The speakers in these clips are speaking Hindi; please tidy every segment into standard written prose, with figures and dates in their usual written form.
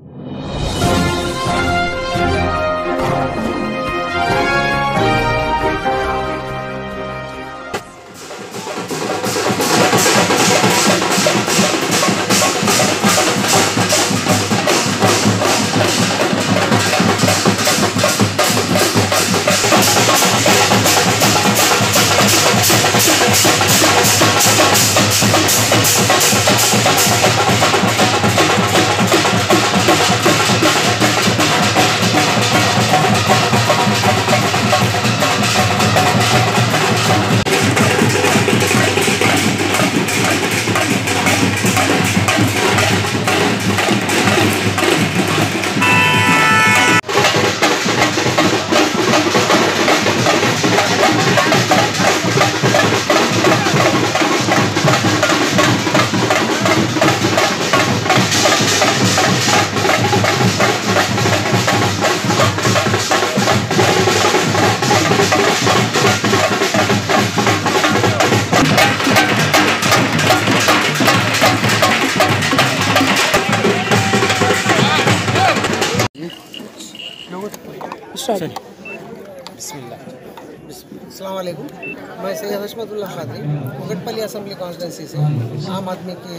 अस्सलाम वालेकुम। मैं सैयद हशमतुल्लाह खादरी कुकटपल्ली असम्बली कॉन्स्टिट्यूंसी से आम आदमी की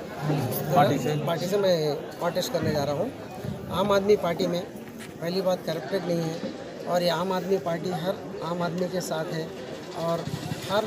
पार्टी से मैं कॉन्टेस्ट करने जा रहा हूँ। आम आदमी पार्टी में पहली बात करप्टेड नहीं है और ये आम आदमी पार्टी हर आम आदमी के साथ है और हर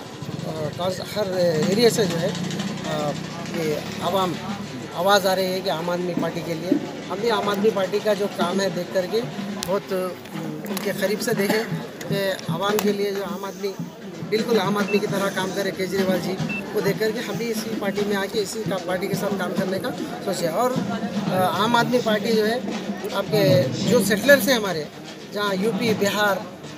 एरिया से जो है ये आवाज़ आ रही है कि आम आदमी पार्टी के लिए। हम भी आम आदमी पार्टी का जो काम है देख करके बहुत उनके करीब से देखें कि आवाम के लिए जो आम आदमी बिल्कुल आम आदमी की तरह काम करे केजरीवाल जी को देख करके हम भी इसी पार्टी में आके इसी पार्टी के साथ काम करने का सोचे। और आम आदमी पार्टी जो है आपके जो सेटलर्स हैं हमारे जहाँ यूपी बिहार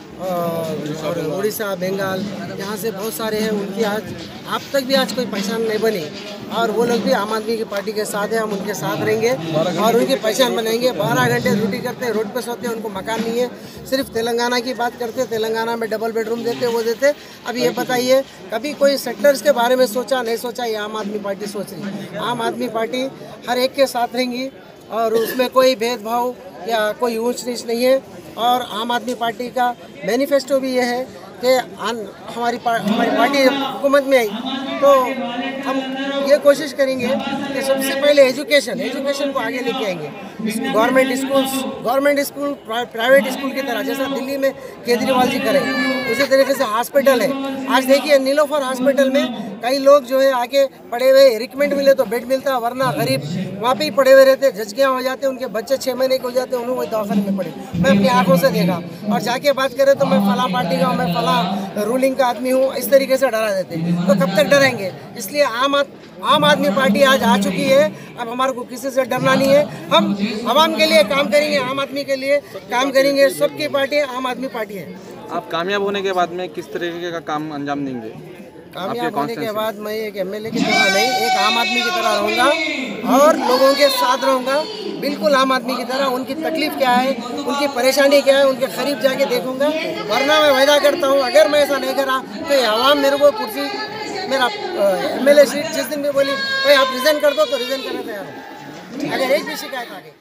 और उड़ीसा बंगाल यहाँ से बहुत सारे हैं, उनकी आज आप तक भी आज कोई पहचान नहीं बनी और वो लोग भी आम आदमी की पार्टी के साथ हैं। हम उनके साथ रहेंगे और उनकी पहचान बनाएंगे। 12 घंटे ड्यूटी करते हैं, रोड पे सोते हैं, उनको मकान नहीं है। सिर्फ तेलंगाना की बात करते, तेलंगाना में डबल बेडरूम देते वो देते। अब ये बताइए कभी कोई सेक्टर्स के बारे में सोचा नहीं सोचा? ये आम आदमी पार्टी सोच रही है। आम आदमी पार्टी हर एक के साथ रहेंगी और उसमें कोई भेदभाव या कोई ऊंच नीच नहीं है। और आम आदमी पार्टी का मैनिफेस्टो भी ये है कि हमारी पार्टी हुकूमत में आई तो हम ये कोशिश करेंगे कि सबसे पहले एजुकेशन को आगे लेके आएंगे। गवर्नमेंट स्कूल प्राइवेट स्कूल की तरह जैसा दिल्ली में केजरीवाल जी करें उसी तरीके से हॉस्पिटल है। आज देखिए नीलोफर हॉस्पिटल में कई लोग जो है आके पड़े हुए रिकमेंड मिले तो बेड मिलता, वरना गरीब वहाँ पे ही पड़े हुए रहते, झचकियाँ हो जाते, उनके बच्चे 6 महीने के हो जाते, उन्होंने वही दवाखाने में पड़े। मैं अपनी आंखों से देखा। और जाके बात करें तो मैं फला पार्टी का हूँ, मैं फला रूलिंग का आदमी हूँ, इस तरीके से डरा देते। तो कब तक डरेंगे? इसलिए आम आदमी पार्टी आज आ चुकी है। अब हमारे को किसी से डरना नहीं है। हम आवाम के लिए काम करेंगे, आम आदमी के लिए काम करेंगे। सबकी पार्टी आम आदमी पार्टी है। आप कामयाब होने के बाद में किस तरीके का काम अंजाम देंगे? कामयाब होने के बाद मैं एक एमएलए की तरह नहीं, एक आम आदमी की तरह रहूँगा और लोगों के साथ रहूँगा, बिल्कुल आम आदमी की तरह। उनकी तकलीफ क्या है, उनकी परेशानी क्या है, उनके करीब जाके देखूँगा। वरना मैं वायदा करता हूँ अगर मैं ऐसा नहीं करा तो आवाम मेरे को कुर्सी मेरा एमएलए सीट जिस दिन भी बोली भाई आप रिज़ाइन कर दो तो रिज़ाइन करने तैयार हूँ, अगर एक भी शिकायत आ गई।